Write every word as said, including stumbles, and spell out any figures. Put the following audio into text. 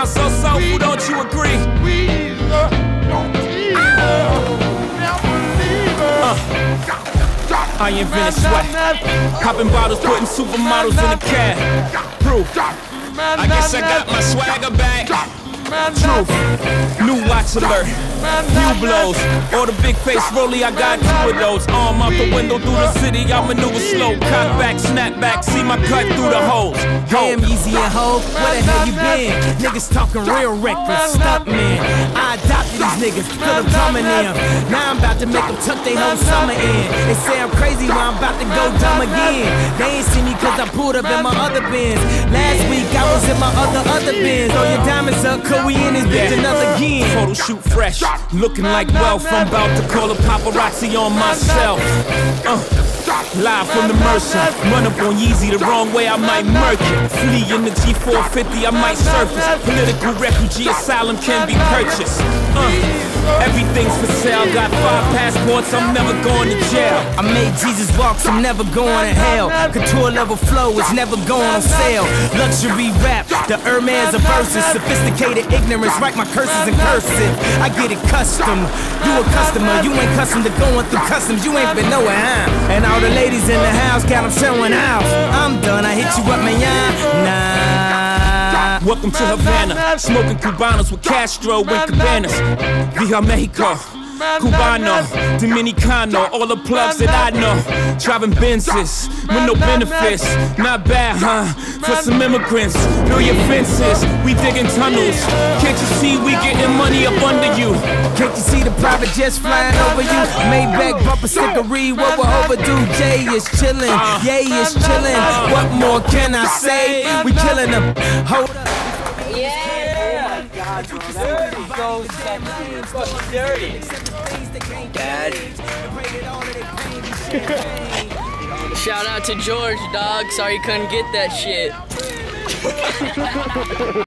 so soulful, don't you agree? Uh, I invented sweat, popping bottles, putting supermodels in the cab. Proof. I guess I got my swagger back. Truth. New watch alert. New blows. Or the big face rollie, I got two of those. Arm out the window through the city, I maneuver slow. Cock back, snap back, see my cut through the holes. Damn, easy and ho, where the hell you been? Niggas talking real reckless, stunt man. I adopted these niggas, feel them coming in. Now I'm about to make them tuck their whole summer in. They say I'm crazy, but I'm about to go dumb again. They ain't see me cause I pulled up in my other bins. Last week I was in my other, other bins. Throw your diamonds up, cause we in this bitch another again. Photo shoot fresh, looking like wealth. I'm about to call a paparazzi on myself. Uh. Live from the Mercer, run up on Yeezy the wrong way, I might murk it. Flee in the G four fifty, I might surface. Political refugee asylum can be purchased. Uh, everything's for sale, got five passports, I'm never going to jail. I made Jesus walks, I'm never going to hell. Couture level flow is never going on sale. Luxury rap, the Hermes of verses. Sophisticated ignorance, write my curses in cursive. I get it custom, you a customer. You ain't custom to going through customs, you ain't been nowhere, huh? And all the ladies in the house got them showing out. I'm done, I hit you up, man, nah. Welcome to Havana, smoking Cubanos with Castro and Cabanas. Via Mexico, Cubano, Dominicano, all the plugs that I know. Driving Benzes with no benefits, not bad, huh? For some immigrants, build your fences, we digging tunnels. Can't you see we getting money up under you? Can't you see the private jets flying over you? Maybach bumper stickery, what we're overdue. Jay is chillin', Yay is chillin'. What more can I say? We killing them. Hold up. Yeah! Oh my God, bro, that was so sexy. Fucking dirty. Dad. Shout out to George, dog. Sorry you couldn't get that shit.